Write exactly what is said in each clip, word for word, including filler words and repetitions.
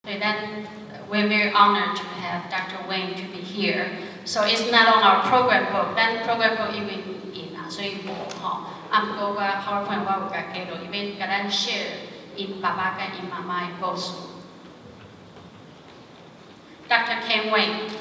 所以咱 we're very honored to have Doctor Wayne to be here. So it's not on our program book. 咱 program book 因为印啊，所以无吼。啊，不过我 PowerPoint 我有甲记录，因为甲咱 share 因爸爸甲因妈妈的故事。Doctor Ken Wayne.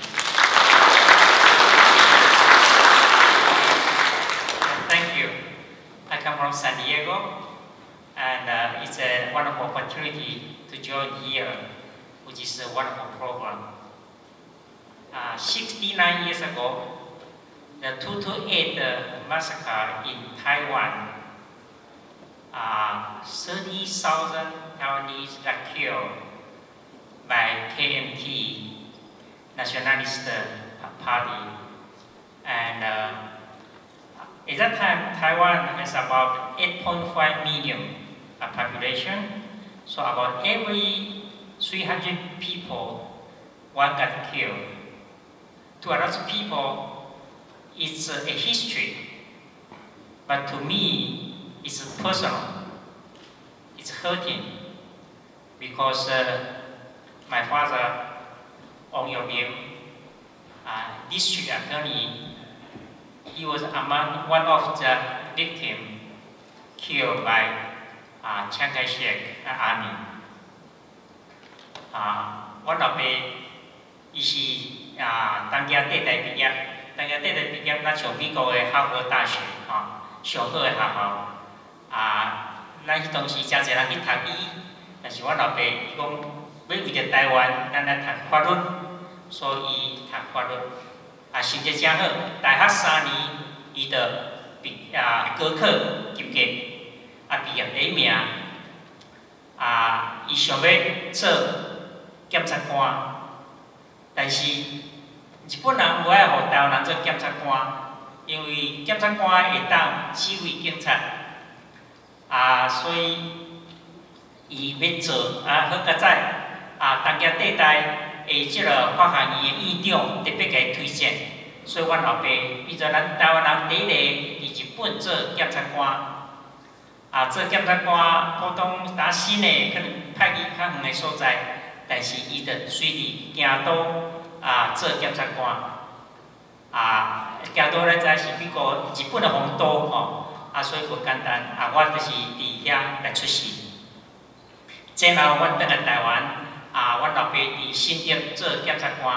Thank you. I come from San Diego, and uh, it's a wonderful opportunity to join here, which is a wonderful program. Uh, sixty-nine years ago, the two two eight uh, massacre in Taiwan, uh, thirty thousand Taiwanese got killed by K M T, Nationalist Party, and uh, at that time, Taiwan has about eight point five million uh, population, so about every three hundred people, one got killed. To a lot of people, it's uh, a history, but to me, it's personal. It's hurting because uh, my father, Ong Yo-Ming, uh, district attorney, he was among one of the victims killed by uh, Chiang Kai-shek army. Uh, one of the is 啊，当家短大毕业，当家短大毕业，咱上美国的哈佛大学，吼、哦，上好的学校。啊，咱迄当时真侪人去读医，但是我老爸伊讲要为着台湾，咱来读法律，所以读法律。啊，成绩真好，大学三年，伊就毕啊高考及格，啊毕业第一名。啊，伊想要做检察官。 但是日本人无爱互台湾人做检察官，因为检察官会当指挥警察，啊，所以伊要做啊，好佳哉啊，当家地带的即个法学院的院长特别给推荐，所以阮后爸变做咱台湾人第一个伫日本做检察官，啊，做检察官普通打新的可能派去较远的所在。 但是伊就随利行到啊做检察官，啊行到咱知是美国日本的皇都吼，啊所以不简单，啊我就是伫遐来出世。之后阮倒来台湾，啊阮老爸伫新竹做检察官，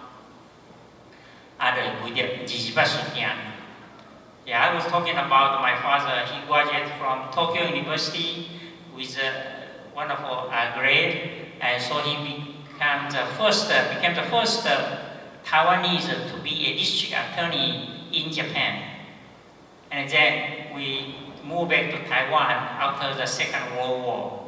啊就为着二十八事件。Yeah, I was talking about my father. He graduated from Tokyo University with a wonderful uh, grade. And so he became the first, uh, became the first uh, Taiwanese to be a district attorney in Japan. And then we moved back to Taiwan after the Second World War.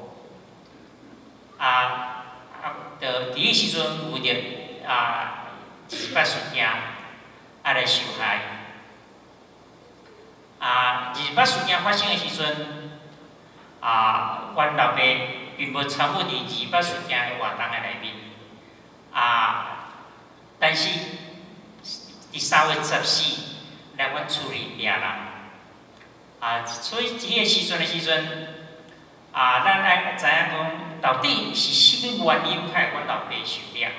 Ah, 的第一时阵有着啊二十八事件啊来受害。啊，二十八事件发生的时阵，啊，阮老爸。 并无参与伫二十八事件的活动的内面，啊，但是伫三月十四来阮处理掠人，啊，所以迄个时阵的时阵，啊，咱来知影讲到底是什么原因害阮老爸受掠？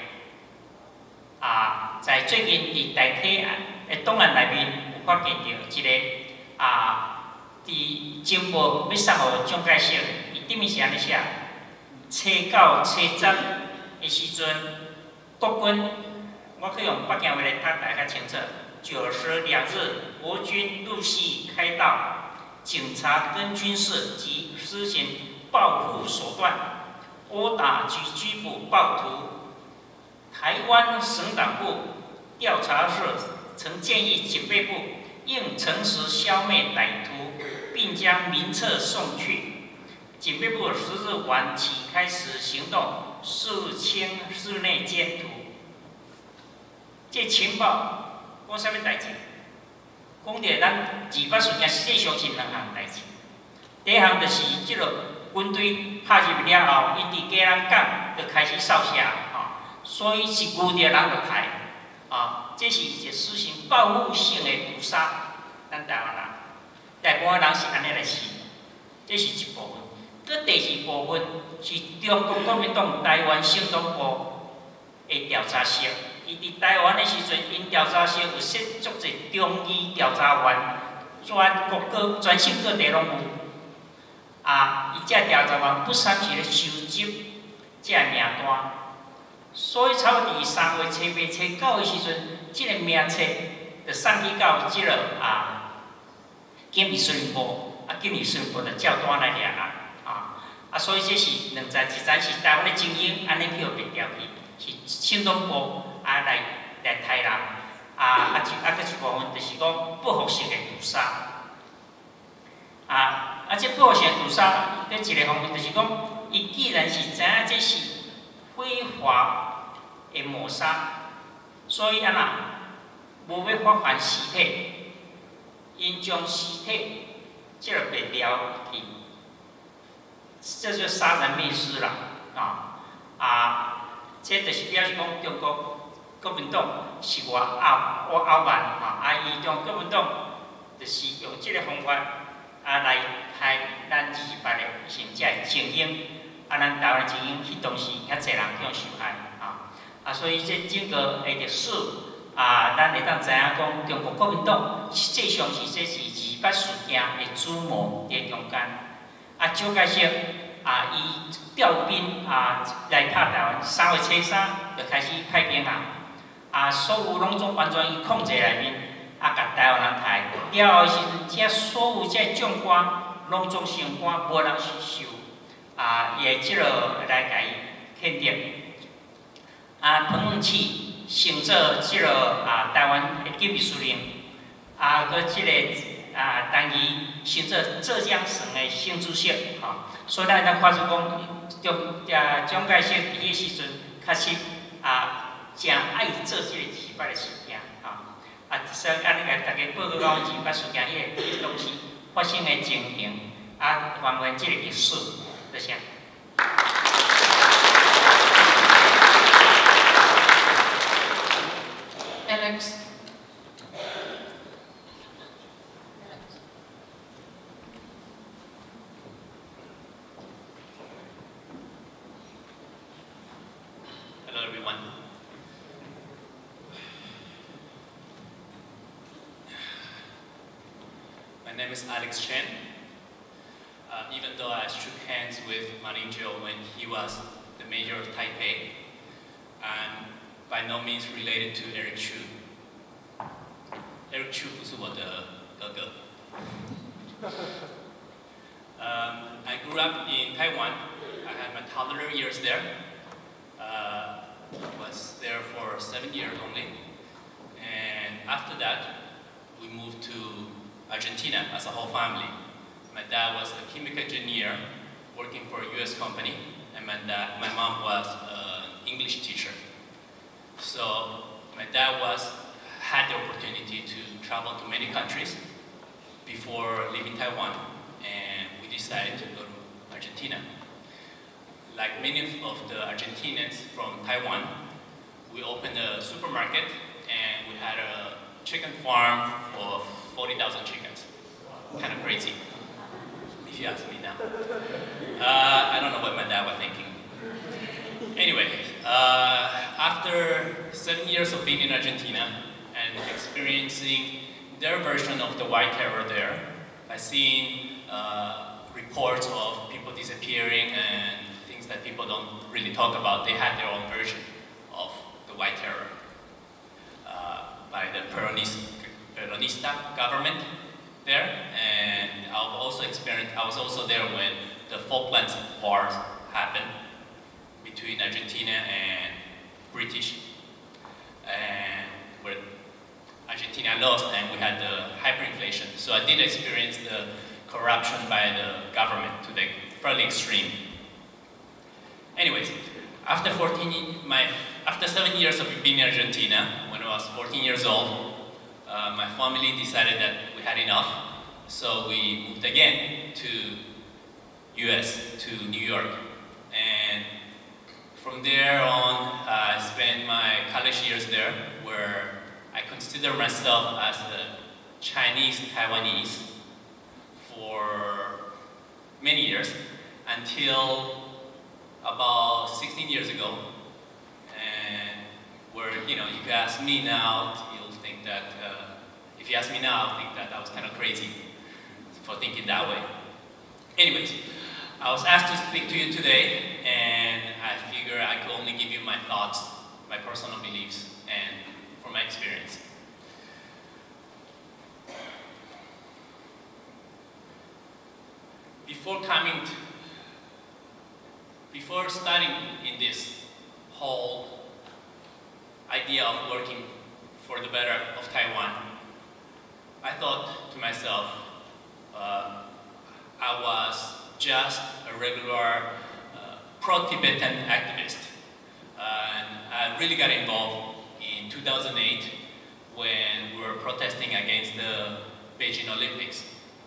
啊，在最近伫大体的档案内面有发现到一个啊，伫情报要送互蒋介石，伊顶面是安尼写。 初九、初十的时阵，国军，我可以用北京话来读，大家清楚。九十两日，国军陆续开道，警察跟军事及施行报复手段，殴打及拘捕暴徒。台湾省党部调查室曾建议警备部应诚实消灭歹徒，并将名册送去。 警备部十日晚起开始行动，肃清室内奸徒。这情报讲啥物代志？讲着咱二十八事件实际上是两项代志。第一项就是即个军队拍入了后，因伫家人港就开始扫射，吼、哦，所以是遇着人就杀，啊、哦，这是一个实行报复性的屠杀。咱台湾人，大部分人是安尼来死，这是一部分。 佮第二部分是中国国民党台湾省党部的调查室，伊伫台湾的时阵，因调查室有设足侪中医调查员，全国各全省各地拢有。啊，伊遮调查员不三时咧收集遮名单，所以差不多伫三月初八、初九的时阵，即、这个名册就送去到即、这个啊警备司令部，啊警备司令部就照单来掠啦。 啊，所以这是两站，一站是台湾的精英，安尼票被调去，是省党部啊来来台南，啊啊一啊个一部分就是讲报复性的屠杀，啊啊这报复性屠杀，伫一个方面就是讲，伊既然是知影这是非法的谋杀，所以安那无要发还尸体，因将尸体即个被撩去。 这就杀人灭尸啦，啊啊！这就是表示讲中国国民党是我傲我傲慢啊！啊，伊中国民党就是用这个方法啊来害咱二十八个甚至係精英，啊，咱台湾精英迄当时遐侪人向受害啊啊！所以这整个的历史啊，咱会当知影讲中国国民党实际上是这是二八事件的主谋伫中间。 啊，蒋介石啊，伊调兵啊来拍台湾，三月初三就开始派兵啊，啊，所有拢总完全伊控制内面，啊，甲台湾人杀。了后时阵，这所有这将官拢总升官，无人是受啊，伊的即个来甲伊肯定。啊，彭文启升做即个啊台湾的警备司令，啊，佮即个。 啊，当伊升做浙江省的省主席，吼、哦，所以咱会当看出讲，中啊蒋介石伫迄时阵，确实啊，真爱做即个二八的事件，吼、哦，啊，所以安尼甲大家报告讲二八事件迄个迄当时发生的情形，啊，还原即个历史，多谢。 Alex。 My name is Alex Chen. Uh, even though I shook hands with Ma Ying-jeou when he was the mayor of Taipei, I'm by no means related to Eric Chu. Eric Chu 不是我的哥哥。um, I grew up in Taiwan. I had my toddler years there. Uh, was there for seven years only. And after that, we moved to Argentina as a whole family. My dad was a chemical engineer working for a U S company, and my, dad, my mom was an English teacher. So my dad was, had the opportunity to travel to many countries before leaving Taiwan, and we decided to go to Argentina. Like many of the Argentinians from Taiwan, we opened a supermarket and we had a chicken farm of forty thousand chickens. Kind of crazy, if you ask me now. Uh, I don't know what my dad was thinking. Anyway, uh, after seven years of being in Argentina and experiencing their version of the White Terror there, by seeing uh, reports of people disappearing and things that people don't really talk about, they had their own version of the White Terror uh, by the Peronista, Peronista government there. And I've also experienced, I was also there when the Falklands Wars happened between Argentina and British, and where Argentina lost and we had the hyperinflation. So I did experience the corruption by the government to the fairly extreme. Anyways, after fourteen, my after seven years of being in Argentina, when I was fourteen years old, uh, my family decided that we had enough, so we moved again to U S, to New York, and from there on, uh, I spent my college years there, where I consider myself as a Chinese Taiwanese for many years. until about sixteen years ago. And where, you know, if you ask me now, you'll think that, uh, if you ask me now, I'll think that I was kind of crazy for thinking that way. Anyways, I was asked to speak to you today, and I figure I could only give you my thoughts, my personal beliefs, and from my experience. Before coming, to, before starting in this whole idea of working for the better of Taiwan, I thought to myself, uh, I was just a regular uh, pro-Tibetan activist. Uh, and I really got involved in two thousand eight when we were protesting against the Beijing Olympics.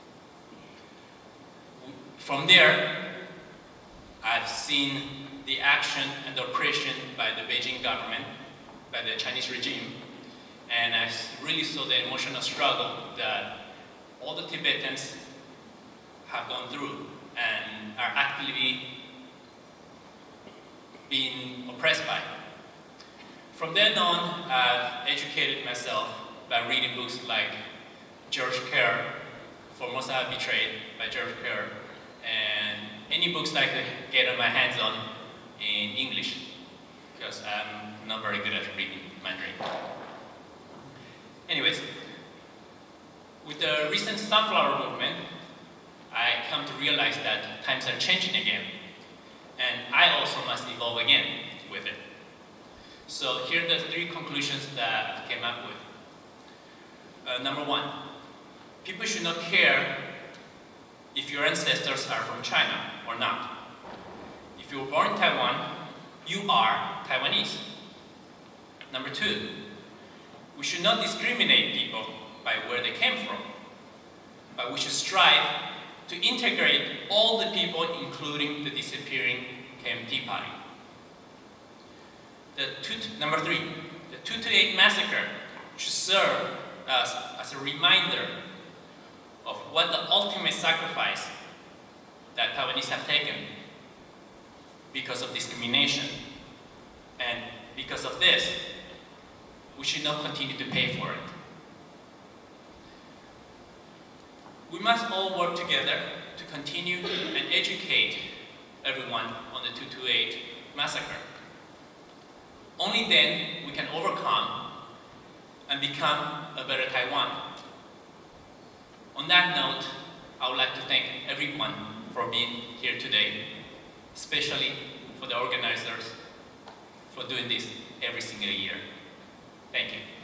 From there, I've seen the action and the oppression by the Beijing government, by the Chinese regime, and I really saw the emotional struggle that all the Tibetans have gone through and are actively being oppressed by. From then on, I've educated myself by reading books like George Kerr, Formosa Betrayed by George Kerr, and any books that I could get on my hands on in English, because I'm not very good at reading Mandarin. Anyways, with the recent sunflower movement, I come to realize that times are changing again, and I also must evolve again with it. So here are the three conclusions that I came up with. Uh, number one, people should not care if your ancestors are from China or not. If you were born in Taiwan, you are Taiwanese. Number two, we should not discriminate people by where they came from, but we should strive to integrate all the people, including the disappearing K M T party. The two, number three, the two two eight massacre should serve us as a reminder of what the ultimate sacrifice that Taiwanese have taken because of discrimination. And because of this, we should not continue to pay for it. We must all work together to continue and educate everyone on the two two eight massacre. Only then we can overcome and become a better Taiwan. On that note, I would like to thank everyone for being here today, especially for the organizers for doing this every single year. Thank you.